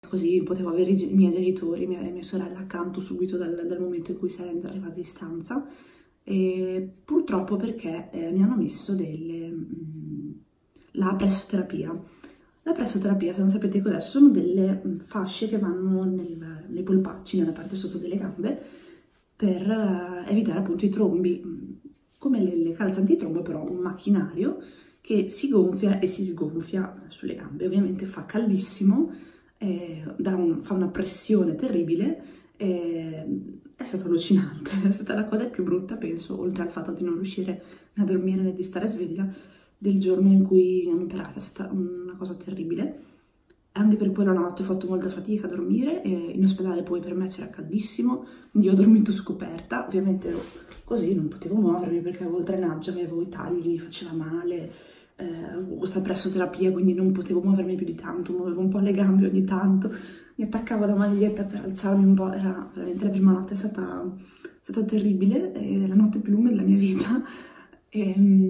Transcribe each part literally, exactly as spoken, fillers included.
così potevo avere i miei genitori, mia, mia sorella accanto subito dal, dal momento in cui sarei arrivata di stanza. E purtroppo perché eh, mi hanno messo delle, mh, la pressoterapia. La pressoterapia, se non sapete cos'è, sono delle mh, fasce che vanno nel, nei polpacci, nella parte sotto delle gambe, per uh, evitare appunto i trombi, come le, le calze antitrombo, però un macchinario che si gonfia e si sgonfia sulle gambe. Ovviamente fa caldissimo, eh, un, fa una pressione terribile, eh, è stato allucinante, è stata la cosa più brutta, penso, oltre al fatto di non riuscire a dormire né di stare sveglia, del giorno in cui mi hanno operata. È stata una cosa terribile. Anche per poi la notte ho fatto molta fatica a dormire, e in ospedale poi per me c'era caldissimo, quindi ho dormito scoperta. Ovviamente ero così, non potevo muovermi perché avevo il drenaggio, avevo i tagli, mi faceva male, eh, avevo questa pressoterapia, quindi non potevo muovermi più di tanto, muovevo un po' le gambe ogni tanto, mi attaccavo la maglietta per alzarmi un po'. Era veramente, la prima notte è stata, è stata terribile, è la notte più lunga della mia vita. E,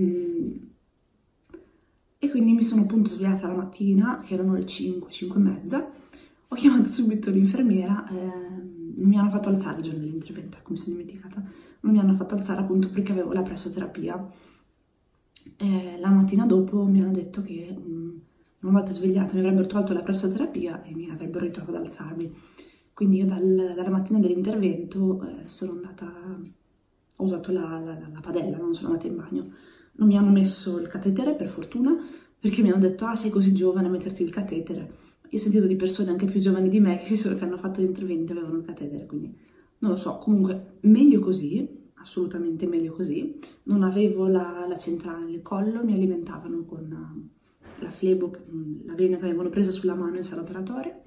E quindi mi sono appunto svegliata la mattina, che erano le cinque, cinque e mezza, ho chiamato subito l'infermiera, eh, non mi hanno fatto alzare il giorno dell'intervento, come sono dimenticata, non mi hanno fatto alzare appunto perché avevo la pressoterapia. Eh, la mattina dopo mi hanno detto che mh, una volta svegliata mi avrebbero tolto la pressoterapia e mi avrebbero ritrovato ad alzarmi. Quindi io dal, dalla mattina dell'intervento eh, sono andata, ho usato la, la, la padella, non sono andata in bagno. Non mi hanno messo il catetere, per fortuna, perché mi hanno detto: ah, sei così giovane a metterti il catetere. Io ho sentito di persone anche più giovani di me che, si sono, che hanno fatto l'intervento e avevano il catetere, quindi non lo so. Comunque meglio così, assolutamente meglio così. Non avevo la, la centrale nel collo, mi alimentavano con la flebo, la vena che avevano presa sulla mano in sala operatoria,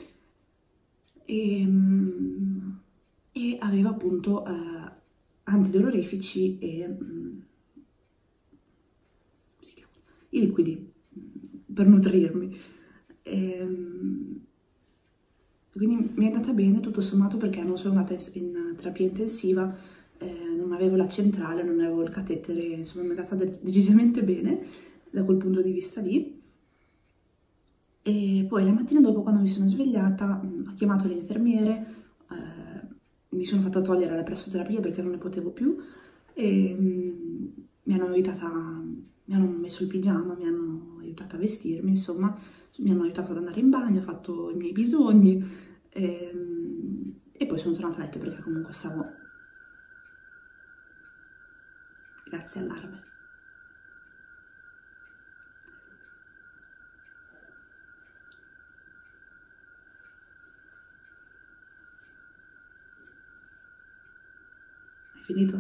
e, e aveva appunto eh, antidolorifici e i liquidi per nutrirmi. E, quindi mi è andata bene tutto sommato, perché non sono andata in terapia intensiva, eh, non avevo la centrale, non avevo il catetere, insomma mi è andata decisamente bene da quel punto di vista lì. E poi la mattina dopo, quando mi sono svegliata, ho chiamato le infermiere, eh, mi sono fatta togliere la pressoterapia perché non ne potevo più, e mh, mi hanno aiutata, mi hanno messo il pigiama, mi hanno aiutata a vestirmi, insomma, mi hanno aiutato ad andare in bagno, ho fatto i miei bisogni, e, e poi sono tornata a letto perché comunque stavo... Grazie all'allarme. Hai finito?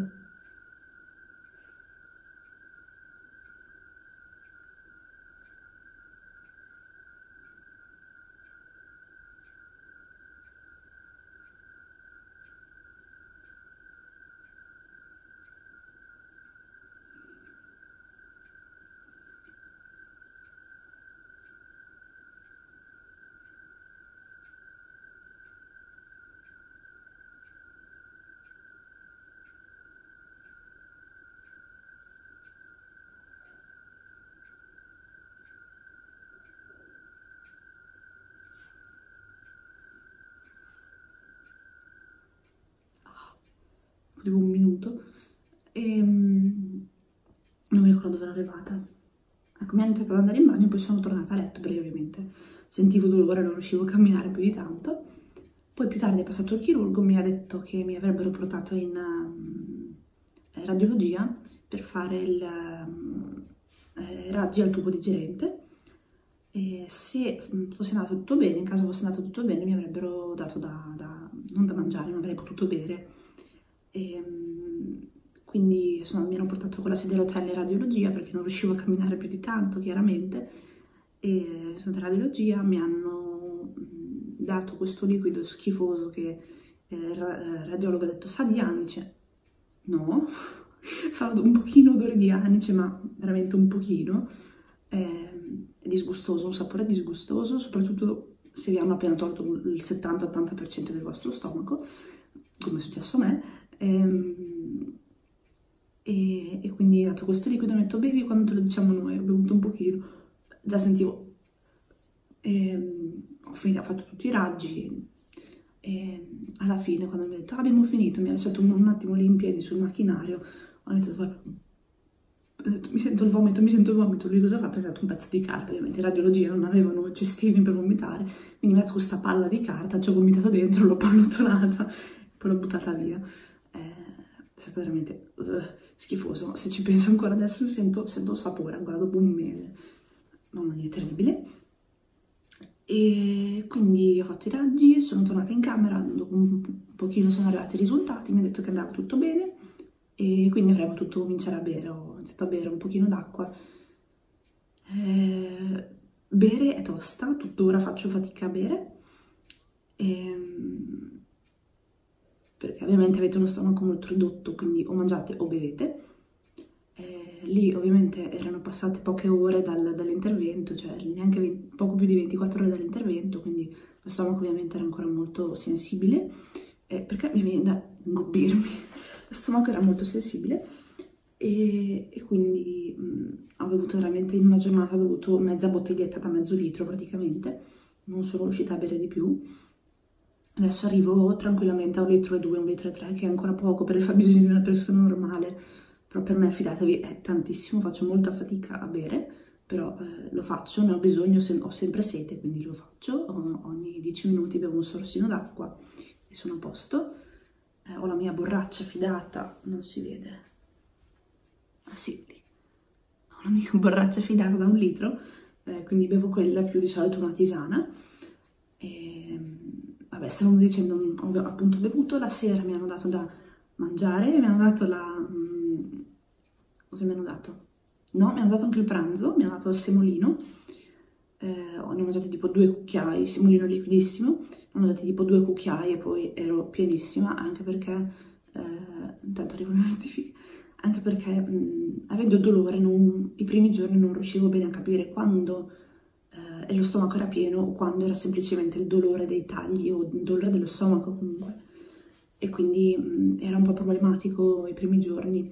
Avevo un minuto e um, non mi ricordo dove ero arrivata. Ecco, mi hanno iniziato ad andare in bagno, poi sono tornata a letto perché ovviamente sentivo dolore, non riuscivo a camminare più di tanto. Poi più tardi è passato il chirurgo, mi ha detto che mi avrebbero portato in um, radiologia per fare il um, eh, raggi al tubo digerente, e se fosse andato tutto bene, in caso fosse andato tutto bene, mi avrebbero dato da, da non da mangiare, ma avrei potuto bere. E, quindi insomma, mi hanno portato con la sedia a rotelle in radiologia perché non riuscivo a camminare più di tanto, chiaramente, e sono andata in radiologia, mi hanno dato questo liquido schifoso che il radiologo ha detto sa di anice. No, fa un pochino odore di anice, ma veramente un pochino. È disgustoso, un sapore disgustoso, soprattutto se vi hanno appena tolto il settanta ottanta per cento del vostro stomaco, come è successo a me. E, e quindi ho dato questo liquido e mi ha detto bevi quando te lo diciamo noi. Ho bevuto un pochino, già sentivo, e, ho, finito, ho fatto tutti i raggi e alla fine quando mi ha detto ah, abbiamo finito, mi ha lasciato un, un attimo lì in piedi sul macchinario, ho iniziato a fare... Ho detto, mi sento il vomito, mi sento il vomito. Lui cosa ha fatto? Mi ha dato un pezzo di carta, ovviamente in radiologia non avevano cestini per vomitare, quindi mi ha dato questa palla di carta, ci ho vomitato dentro, l'ho pallottolata, poi l'ho buttata via. Eh, è stato veramente uh, schifoso, ma se ci penso ancora adesso mi sento, sento sapore, ancora dopo un mese. Mamma mia, è terribile. E quindi ho fatto i raggi, sono tornata in camera, dopo un pochino sono arrivati i risultati, mi ha detto che andava tutto bene e quindi avrei potuto cominciare a bere. Ho iniziato a bere un pochino d'acqua. Eh, bere è tosta, tuttora faccio fatica a bere, ehm, perché ovviamente avete uno stomaco molto ridotto, quindi o mangiate o bevete. Eh, lì ovviamente erano passate poche ore dal, dall'intervento, cioè neanche venti, poco più di ventiquattro ore dall'intervento, quindi lo stomaco ovviamente era ancora molto sensibile, eh, perché mi viene da ingobbirmi, lo stomaco era molto sensibile e, e quindi mh, ho bevuto veramente in una giornata, ho bevuto mezza bottiglietta da mezzo litro praticamente, non sono riuscita a bere di più. Adesso arrivo tranquillamente a un litro e due, un litro e tre, che è ancora poco per il fabbisogno di una persona normale, però per me, fidatevi, è tantissimo, faccio molta fatica a bere, però eh, lo faccio, ne ho bisogno, se ho sempre sete, quindi lo faccio, ogni dieci minuti bevo un sorsino d'acqua e sono a posto. Eh, ho la mia borraccia fidata, non si vede, ah sì, lì. Ho la mia borraccia fidata da un litro, eh, quindi bevo quella più di solito una tisana. E, vabbè, stavamo dicendo, ho appunto bevuto, la sera mi hanno dato da mangiare, mi hanno dato la... Mm, cosa mi hanno dato? No, mi hanno dato anche il pranzo, mi hanno dato il semolino, eh, ne ho mangiati tipo due cucchiai, semolino liquidissimo, ne ho mangiati tipo due cucchiai e poi ero pienissima, anche perché, eh, intanto arrivo le notifiche, anche perché mh, avendo dolore non, i primi giorni non riuscivo bene a capire quando eh, lo stomaco era pieno o quando era semplicemente il dolore dei tagli o il dolore dello stomaco comunque, e quindi mh, era un po' problematico i primi giorni.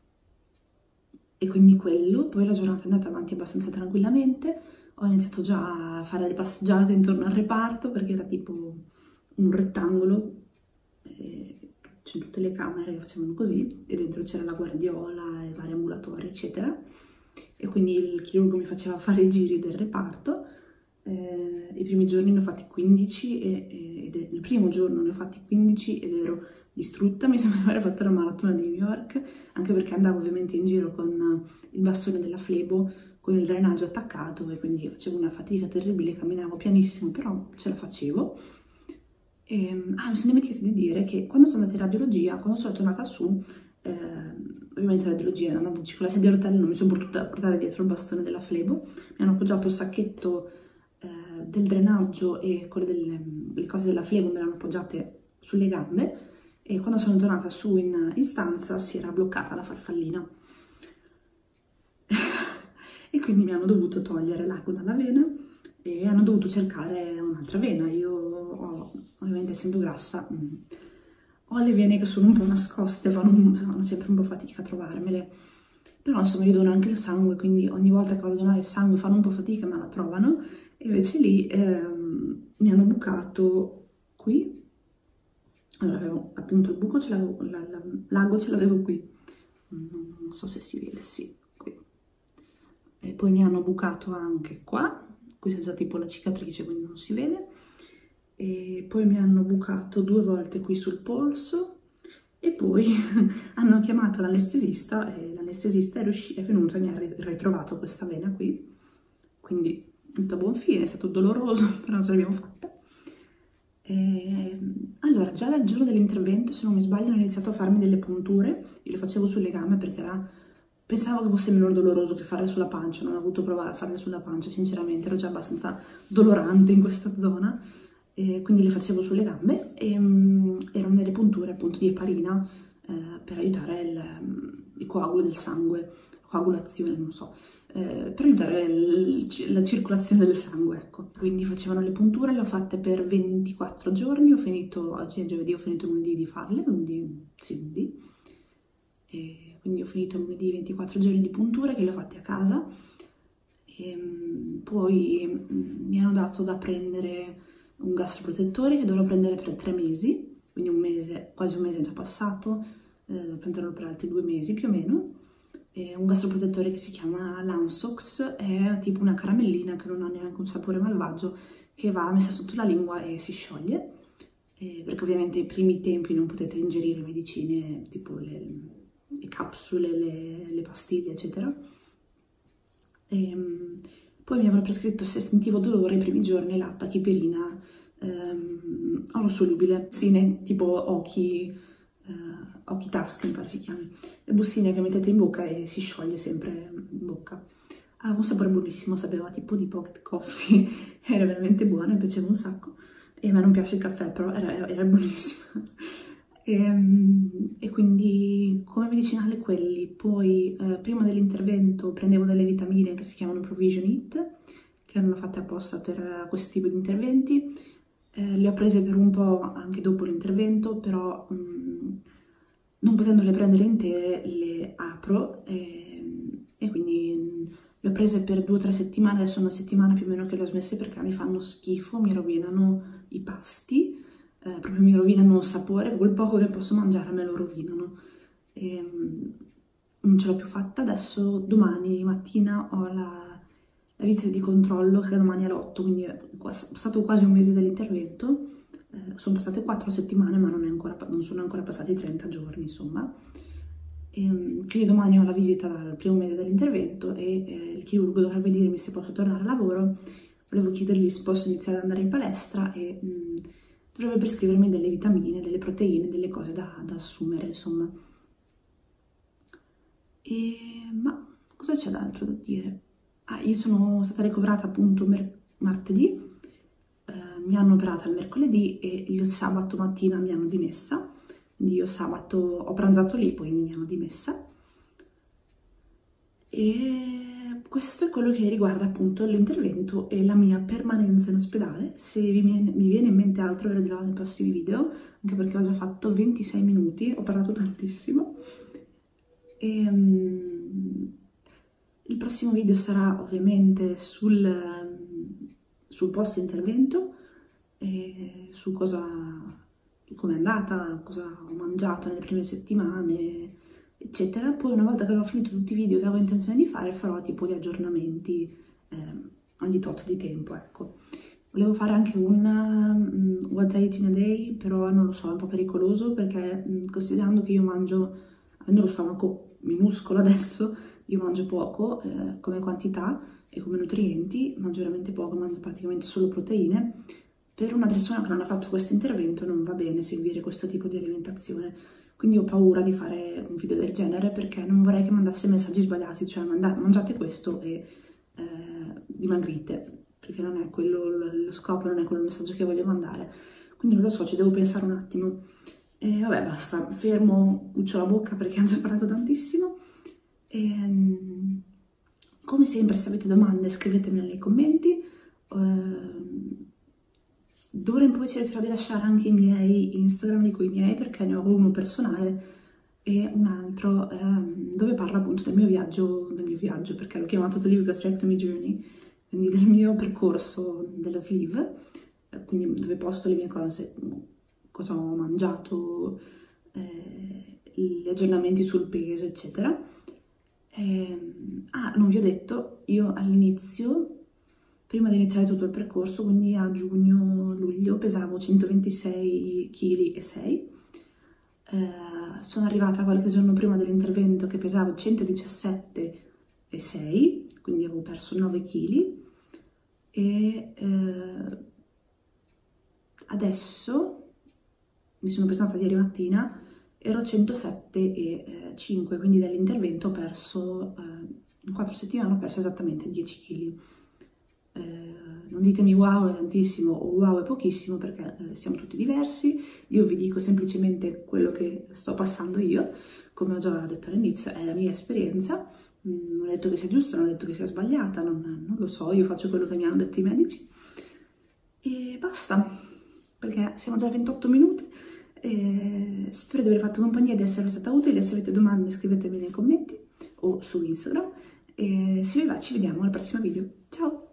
E quindi quello, poi la giornata è andata avanti abbastanza tranquillamente, ho iniziato già a fare le passeggiate intorno al reparto perché era tipo un rettangolo, eh, c'è tutte le camere che facevano così e dentro c'era la guardiola e vari ambulatori eccetera, e quindi il chirurgo mi faceva fare i giri del reparto. Eh, i primi giorni ne ho fatti quindici e, e, ed è, il primo giorno ne ho fatti quindici ed ero distrutta, mi sembra di aver fatto la maratona di New York, anche perché andavo ovviamente in giro con il bastone della flebo, con il drenaggio attaccato e quindi facevo una fatica terribile, camminavo pianissimo, però ce la facevo. E, ah, mi sono dimenticata di dire che quando sono andata in radiologia, quando sono tornata su, eh, ovviamente in radiologia, andandoci con la sedia a rotelle, non mi sono potuta portare dietro il bastone della flebo, mi hanno appoggiato il sacchetto eh, del drenaggio e quelle delle, delle cose della flebo me le hanno appoggiate sulle gambe, e quando sono tornata su in, in stanza si era bloccata la farfallina e quindi mi hanno dovuto togliere l'ago dalla vena e hanno dovuto cercare un'altra vena. Io ho, ovviamente essendo grassa, mh, ho le vene che sono un po' nascoste, fanno, fanno sempre un po' fatica a trovarmele, però insomma io dono anche il sangue, quindi ogni volta che vado a donare il sangue fanno un po' fatica ma la trovano, e invece lì ehm, mi hanno bucato qui. Allora, avevo appunto il buco, ce l'avevo, la, la, l'ago ce l'avevo qui, non, non so se si vede, sì, qui. E poi mi hanno bucato anche qua, qui c'è già tipo la cicatrice, quindi non si vede, e poi mi hanno bucato due volte qui sul polso, e poi hanno chiamato l'anestesista, e l'anestesista è, è venuto e mi ha ritrovato questa vena qui, quindi tutto a buon fine, è stato doloroso, però non ce l'abbiamo fatta. E, allora, già dal giorno dell'intervento, se non mi sbaglio, hanno iniziato a farmi delle punture, io le facevo sulle gambe perché era, pensavo che fosse meno doloroso che farle sulla pancia, non ho voluto provare a farle sulla pancia, sinceramente, ero già abbastanza dolorante in questa zona, e quindi le facevo sulle gambe, e um, erano delle punture appunto di eparina eh, per aiutare il, il coagulo del sangue, coagulazione, non so, eh, per aiutare il, la circolazione del sangue, ecco. Quindi facevano le punture, le ho fatte per ventiquattro giorni, ho finito, oggi è giovedì, ho finito lunedì di farle, lunedì, sì, lunedì, e quindi ho finito lunedì ventiquattro giorni di punture che le ho fatte a casa, e poi mi hanno dato da prendere un gastroprotettore che dovrò prendere per tre mesi, quindi un mese, quasi un mese è già passato, eh, devo prenderlo per altri due mesi più o meno. È un gastroprotettore che si chiama Lansox, è tipo una caramellina che non ha neanche un sapore malvagio, che va messa sotto la lingua e si scioglie, eh, perché ovviamente ai primi tempi non potete ingerire medicine tipo le, le capsule, le, le pastiglie, eccetera. E, poi mi avevano prescritto, se sentivo dolore i primi giorni, la tachipirina ehm, orosolubile, bustine tipo Oki, eh, Oki Task mi pare si chiami, le bustine che mettete in bocca e si scioglie sempre in bocca. Ha un sapore buonissimo, sapeva tipo di pocket coffee, era veramente buono, mi piaceva un sacco. E a me non piace il caffè, però era, era buonissimo. E, e quindi come medicinale quelli. Poi eh, prima dell'intervento prendevo delle vitamine che si chiamano Provision It, che erano fatte apposta per questo tipo di interventi. Eh, le ho prese per un po' anche dopo l'intervento, però mh, non potendole prendere intere le apro e, e quindi le ho prese per due o tre settimane, adesso è una settimana più o meno che le ho smesse perché mi fanno schifo, mi rovinano i pasti, eh, proprio mi rovinano il sapore, quel poco che posso mangiare me lo rovinano. E, non ce l'ho più fatta, adesso domani mattina ho la, la visita di controllo che è domani alle otto, quindi è passato quasi un mese dall'intervento, eh, sono passate quattro settimane ma non, è ancora, non sono ancora passati trenta giorni insomma. E, quindi domani ho la visita dal primo mese dell'intervento e eh, il chirurgo dovrebbe dirmi se posso tornare al lavoro. Volevo chiedergli se posso iniziare ad andare in palestra e mh, dovrebbe prescrivermi delle vitamine, delle proteine, delle cose da, da assumere, insomma. E, ma cosa c'è d'altro da dire? Ah, io sono stata ricoverata appunto martedì, eh, mi hanno operata il mercoledì e il sabato mattina mi hanno dimessa. Quindi io sabato ho pranzato lì, poi mi hanno dimessa. E questo è quello che riguarda appunto l'intervento e la mia permanenza in ospedale. Se vi viene, mi viene in mente altro ve lo dirò nei prossimi video, anche perché ho già fatto ventisei minuti, ho parlato tantissimo. E, um, il prossimo video sarà ovviamente sul, um, sul post intervento, e su cosa, come è andata, cosa ho mangiato nelle prime settimane, eccetera. Poi una volta che avrò finito tutti i video che avevo intenzione di fare farò tipo gli aggiornamenti eh, ogni tot di tempo, ecco. Volevo fare anche un um, what I eat in a day, però non lo so, è un po' pericoloso perché um, considerando che io mangio, avendo lo stomaco minuscolo adesso, io mangio poco eh, come quantità e come nutrienti, mangio veramente poco, mangio praticamente solo proteine. Per una persona che non ha fatto questo intervento non va bene seguire questo tipo di alimentazione. Quindi ho paura di fare un video del genere perché non vorrei che mandasse messaggi sbagliati, cioè mangiate questo e eh, dimagrite, perché non è quello lo scopo, non è quello il messaggio che voglio mandare. Quindi non lo so, ci devo pensare un attimo. E vabbè, basta, fermo, cuccio la bocca perché ho già parlato tantissimo. E, come sempre, se avete domande scrivetemele nei commenti. Uh, D'ora in poi cercherò di lasciare anche i miei Instagram, dico i miei perché ne ho uno personale e un altro ehm, dove parlo appunto del mio viaggio, del mio viaggio perché l'ho chiamato Sleeve Gastrectomy Journey, quindi del mio percorso della sleeve, eh, quindi dove posto le mie cose, cosa ho mangiato, eh, gli aggiornamenti sul peso, eccetera. E, ah, non vi ho detto, io all'inizio, prima di iniziare tutto il percorso, quindi a giugno-luglio, pesavo centoventisei chili e sei. Eh, sono arrivata qualche giorno prima dell'intervento che pesavo centodiciassette e sei, quindi avevo perso nove chili. E eh, adesso mi sono pesata ieri mattina, ero centosette e cinque, quindi dall'intervento ho perso, eh, in quattro settimane ho perso esattamente dieci chili. Eh, non ditemi wow è tantissimo o wow è pochissimo perché eh, siamo tutti diversi, io vi dico semplicemente quello che sto passando io, come ho già detto all'inizio, è la mia esperienza, mm, non ho detto che sia giusta, non ho detto che sia sbagliata, non, non lo so, io faccio quello che mi hanno detto i medici e basta, perché siamo già a ventotto minuti. E spero di aver fatto compagnia, di essere stata utile. Se avete domande scrivetemi nei commenti o su Instagram e se vi va ci vediamo al prossimo video, ciao!